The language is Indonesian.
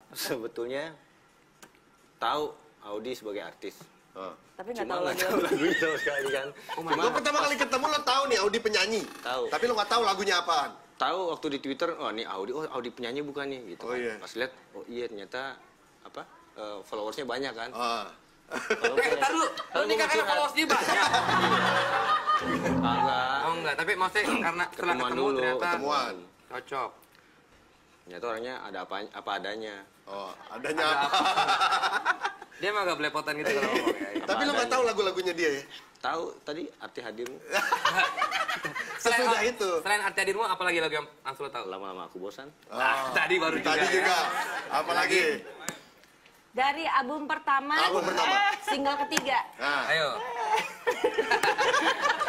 Sebetulnya tahu Audi sebagai artis. Tapi nggak Cuma tahu nggak tahu lagunya sama sekali kan. Lo pertama kali ketemu lo tahu nih Audi penyanyi. Tahu. Tapi lo nggak tahu lagunya apaan. Tahu waktu di Twitter, oh ini Audi, oh Audi penyanyi bukan nih gitu. Oh, kan. iya. Pas lihat, oh iya ternyata apa followersnya banyak kan. Ntar dulu, lo nikah karena followers dia banyak. Agak. Oh enggak, tapi maksudnya karena setelah Ketemuan ketemu dulu, ternyata ketemuan. cocok. Ternyata orangnya ada apa adanya. Oh, adanya Ada apa? Dia mah agak belepotan gitu kalau ngomong ya. Tapi lo nggak tahu lagu-lagunya dia ya? Tahu tadi arti hadirmu. Sesudah itu. Selain arti hadirmu, apa lagi lagu yang langsung lo tahu? Lama-lama aku bosan. Nah, tadi baru juga. Tadi juga. Apalagi? Dari album pertama, Album pertama. single ketiga. Nah. Ayo.